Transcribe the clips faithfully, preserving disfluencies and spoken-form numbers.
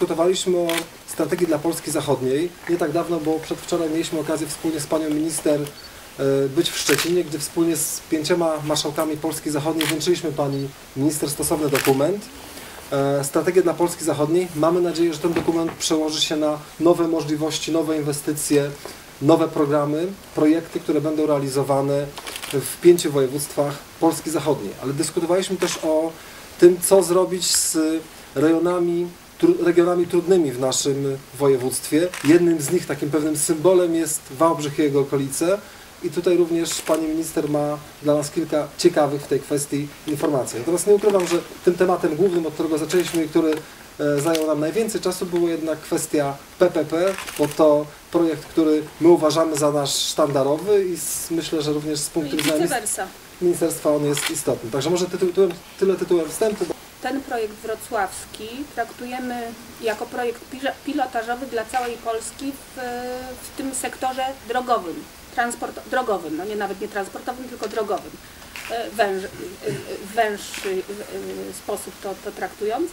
dyskutowaliśmy o strategii dla Polski Zachodniej. Nie tak dawno, bo przedwczoraj mieliśmy okazję wspólnie z panią minister być w Szczecinie, gdzie wspólnie z pięcioma marszałkami Polski Zachodniej wręczyliśmy pani minister stosowny dokument. Strategię dla Polski Zachodniej. Mamy nadzieję, że ten dokument przełoży się na nowe możliwości, nowe inwestycje, nowe programy, projekty, które będą realizowane w pięciu województwach Polski Zachodniej. Ale dyskutowaliśmy też o tym, co zrobić z rejonami, regionami trudnymi w naszym województwie. Jednym z nich, takim pewnym symbolem, jest Wałbrzych i jego okolice. I tutaj również pani minister ma dla nas kilka ciekawych w tej kwestii informacji. Natomiast nie ukrywam, że tym tematem głównym, od którego zaczęliśmy i który zajął nam najwięcej czasu, była jednak kwestia P P P, bo to projekt, który my uważamy za nasz sztandarowy i z, myślę, że również z punktu widzenia ministerstwa on jest istotny. Także może tytuł, tytułem, tyle tytułem wstępu. Ten projekt wrocławski traktujemy jako projekt pilotażowy dla całej Polski w, w tym sektorze drogowym, transport, drogowym, no nie nawet nie transportowym, tylko drogowym, węż, w węższy sposób to, to traktując.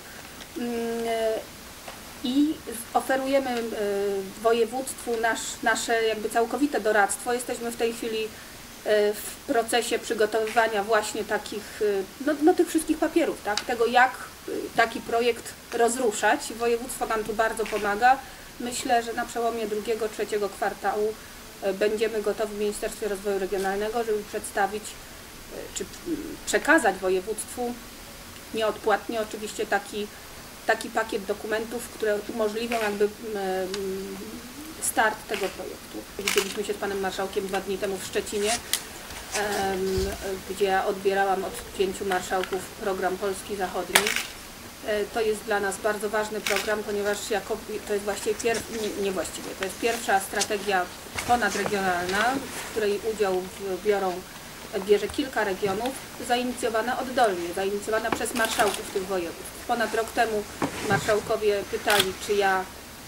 I oferujemy województwu nasz, nasze jakby całkowite doradztwo. Jesteśmy w tej chwili w procesie przygotowywania właśnie takich, no, no tych wszystkich papierów, tak? Tego, jak taki projekt rozruszać. Województwo nam tu bardzo pomaga. Myślę, że na przełomie drugiego, trzeciego kwartału będziemy gotowi w Ministerstwie Rozwoju Regionalnego, żeby przedstawić czy przekazać województwu nieodpłatnie oczywiście taki, taki pakiet dokumentów, które umożliwią jakby start tego projektu. Widzieliśmy się z panem marszałkiem dwa dni temu w Szczecinie, gdzie ja odbierałam od pięciu marszałków program Polski Zachodniej. To jest dla nas bardzo ważny program, ponieważ jako, to jest właściwie pier, nie, nie właściwie, to jest pierwsza strategia ponadregionalna, w której udział biorą, bierze kilka regionów, zainicjowana oddolnie, zainicjowana przez marszałków tych województw. Ponad rok temu marszałkowie pytali, czy ja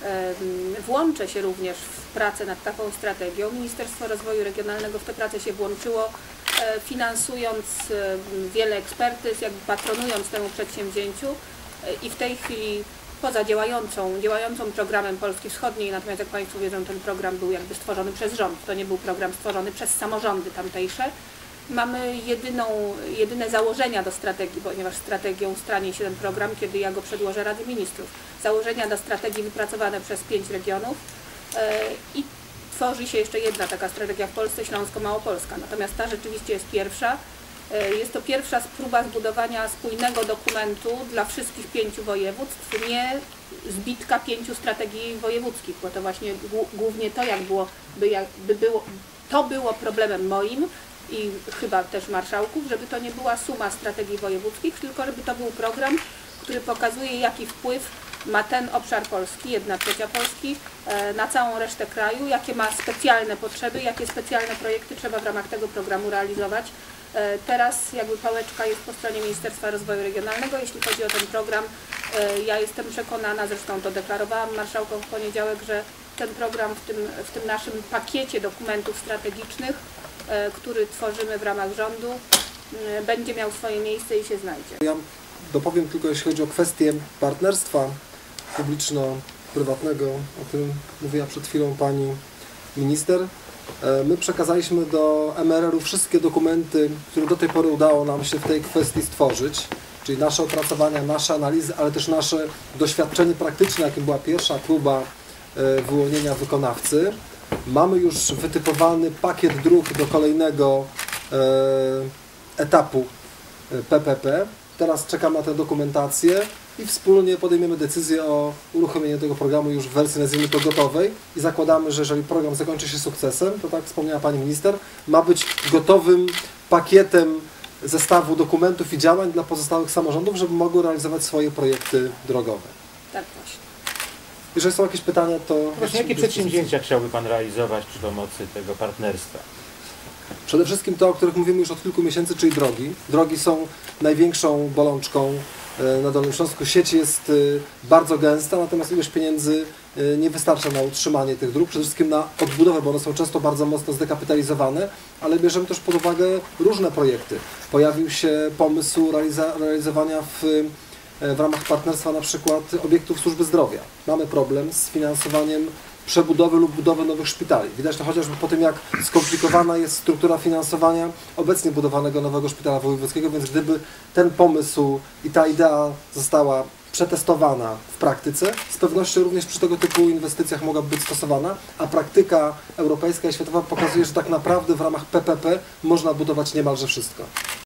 włączę się również w pracę nad taką strategią. Ministerstwo Rozwoju Regionalnego w tę pracę się włączyło, finansując wiele ekspertyz, jakby patronując temu przedsięwzięciu i w tej chwili poza działającą, działającą programem Polski Wschodniej, natomiast jak Państwo wiedzą, ten program był jakby stworzony przez rząd, to nie był program stworzony przez samorządy tamtejsze. Mamy jedyną, jedyne założenia do strategii, ponieważ strategią stanie się ten program, kiedy ja go przedłożę Rady Ministrów. Założenia do strategii wypracowane przez pięć regionów yy, i tworzy się jeszcze jedna taka strategia w Polsce, Śląsko-Małopolska. Natomiast ta rzeczywiście jest pierwsza. Yy, jest to pierwsza próba zbudowania spójnego dokumentu dla wszystkich pięciu województw, nie zbitka pięciu strategii wojewódzkich, bo to właśnie głównie to, jak było, by, jak, by było, to było problemem moim i chyba też marszałków, żeby to nie była suma strategii wojewódzkich, tylko żeby to był program, który pokazuje, jaki wpływ ma ten obszar Polski, jedna trzecia Polski, na całą resztę kraju, jakie ma specjalne potrzeby, jakie specjalne projekty trzeba w ramach tego programu realizować. Teraz jakby pałeczka jest po stronie Ministerstwa Rozwoju Regionalnego, jeśli chodzi o ten program. Ja jestem przekonana, zresztą to deklarowałam marszałkom w poniedziałek, że ten program w tym, w tym naszym pakiecie dokumentów strategicznych, który tworzymy w ramach rządu, będzie miał swoje miejsce i się znajdzie. Ja dopowiem tylko, jeśli chodzi o kwestię partnerstwa publiczno-prywatnego, o którym mówiła przed chwilą pani minister. My przekazaliśmy do M R R-u wszystkie dokumenty, które do tej pory udało nam się w tej kwestii stworzyć, czyli nasze opracowania, nasze analizy, ale też nasze doświadczenie praktyczne, jakim była pierwsza próba wyłonienia wykonawcy. Mamy już wytypowany pakiet dróg do kolejnego etapu P P P. Teraz czekamy na tę dokumentację i wspólnie podejmiemy decyzję o uruchomieniu tego programu już w wersji, nazwijmy to, gotowej i zakładamy, że jeżeli program zakończy się sukcesem, to tak wspomniała pani minister, ma być gotowym pakietem zestawu dokumentów i działań dla pozostałych samorządów, żeby mogły realizować swoje projekty drogowe. Tak właśnie. Jeżeli są jakieś pytania, to... Właśnie, jakie przedsięwzięcia chciałby Pan realizować przy pomocy tego partnerstwa? Przede wszystkim to, o których mówimy już od kilku miesięcy, czyli drogi. Drogi są największą bolączką na Dolnym Śląsku. Sieć jest bardzo gęsta, natomiast ilość pieniędzy nie wystarcza na utrzymanie tych dróg, przede wszystkim na odbudowę, bo one są często bardzo mocno zdekapitalizowane, ale bierzemy też pod uwagę różne projekty. Pojawił się pomysł realiza realizowania w w ramach partnerstwa na przykład obiektów służby zdrowia. Mamy problem z finansowaniem przebudowy lub budowy nowych szpitali. Widać to chociażby po tym, jak skomplikowana jest struktura finansowania obecnie budowanego nowego szpitala wojewódzkiego, więc gdyby ten pomysł i ta idea została przetestowana w praktyce, z pewnością również przy tego typu inwestycjach mogłaby być stosowana, a praktyka europejska i światowa pokazuje, że tak naprawdę w ramach P P P można budować niemalże wszystko.